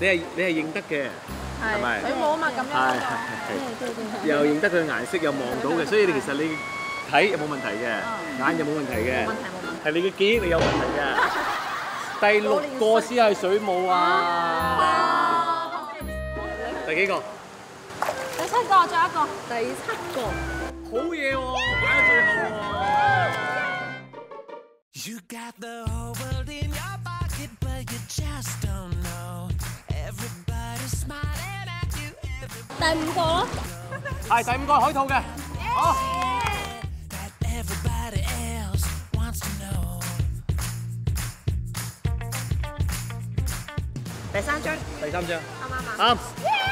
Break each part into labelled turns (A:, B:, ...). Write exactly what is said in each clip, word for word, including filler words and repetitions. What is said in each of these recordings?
A: 你係你係認得嘅，係咪？
B: 水母啊嘛，咁樣。
A: 係係。又認得佢顏色，又望到嘅，所以你其實你睇有冇問題嘅，眼有冇問題嘅，
B: 冇問題冇問題。
A: 係你嘅記憶力有問題嘅。第六個先係水母啊！第幾個？
B: 第七個，仲有一個。第七個。
A: 好嘢喎，擺喺最後喎。You got the whole world in your pocket, but you just don't know. Everybody's smiling at you.
B: 第五個咯。
A: 係第五個海兔嘅。好。Everybody else wants to know.
B: 第三張。
A: 第三張。
B: 啱唔啱啊？
A: 啱。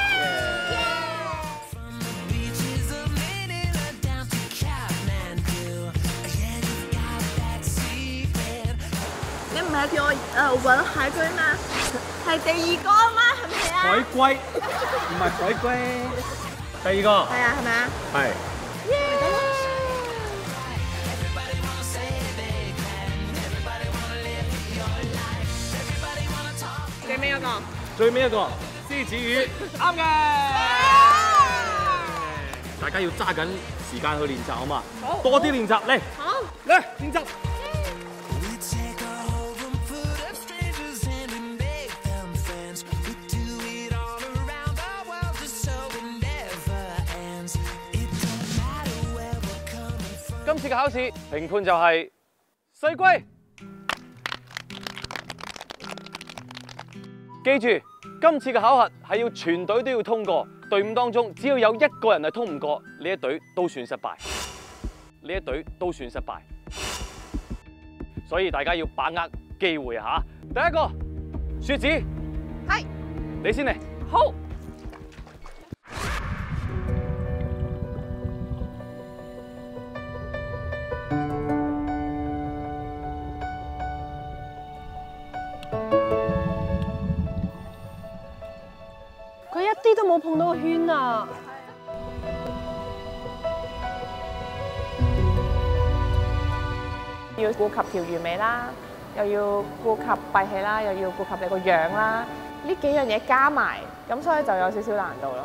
B: 唔係叫我誒揾海龜嗎？係第二個啊嘛，係咪啊？
A: 海龜，唔係海龜。第二個。
B: 係啊，係咪啊？
A: 係。
B: 最尾一個。
A: 最尾一個獅子魚，啱嘅。大家要揸緊時間去練習好嘛？好。多啲練習嚟。
B: 好。
A: 嚟練習。今次嘅考試評判就係細龜。記住，今次嘅考核係要全隊都要通過，隊伍當中只要有一個人係通唔過，呢一隊都算失敗。呢一隊都算失敗。所以大家要把握機會嚇。第一個，雪子，
B: 係，
A: 你先嚟。
B: 好。
C: 啲都冇碰到個圈啊！
B: 要顧及條魚尾啦，又要顧及閉氣啦，又要顧及你個樣啦，呢幾樣嘢加埋，咁所以就有少少難度咯。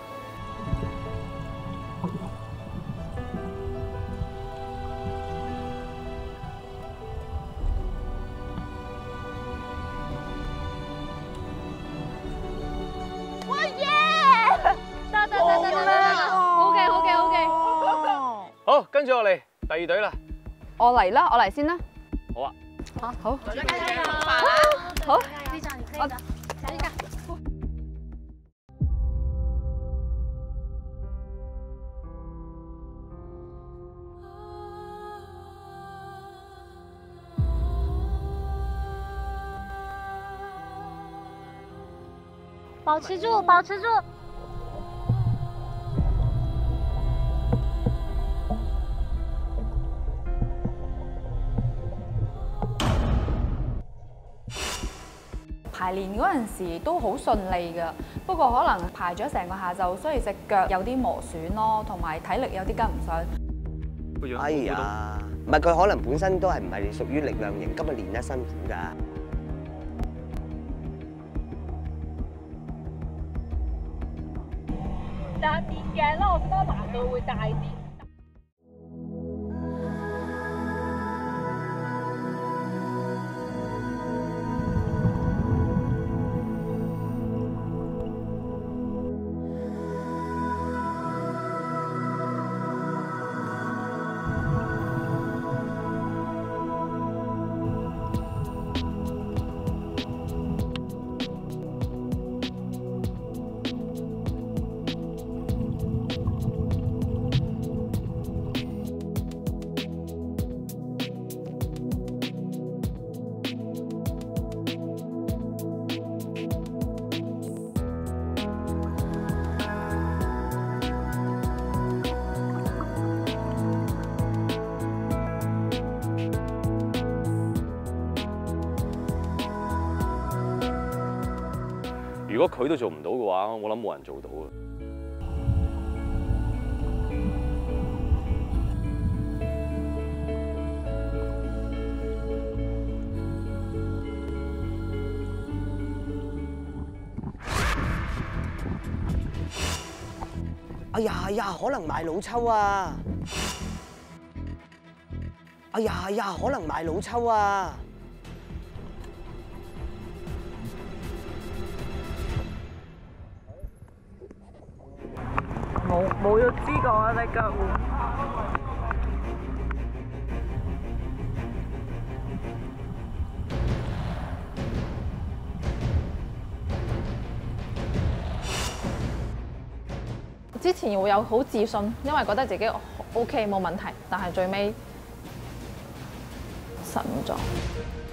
A: 好，跟住落嚟第二隊啦。
C: 我嚟啦，我嚟先啦。
A: 好啊。
C: 好，好。
B: 大家加油！
C: 好。
B: 可以的，你可以的，加一個。
D: 保持住，保持住。
C: 排練嗰陣時都好順利㗎，不過可能排咗成個下晝，所以隻腳有啲磨損咯，同埋體力有啲跟唔上。
E: 哎呀，唔係佢可能本身都係唔係屬於力量型，今日練得辛苦㗎。
D: 但電鏡咧，我覺得難度會大啲。
A: 如果佢都做唔到嘅話，我諗冇人做到嘅。
E: 哎呀哎呀，可能買老抽啊！哎呀哎呀，可能買老抽啊！
B: 冇冇咗知覺啊！隻腳會。之前會有好自信，因為覺得自己 OK 冇問題，但係最尾實唔咗。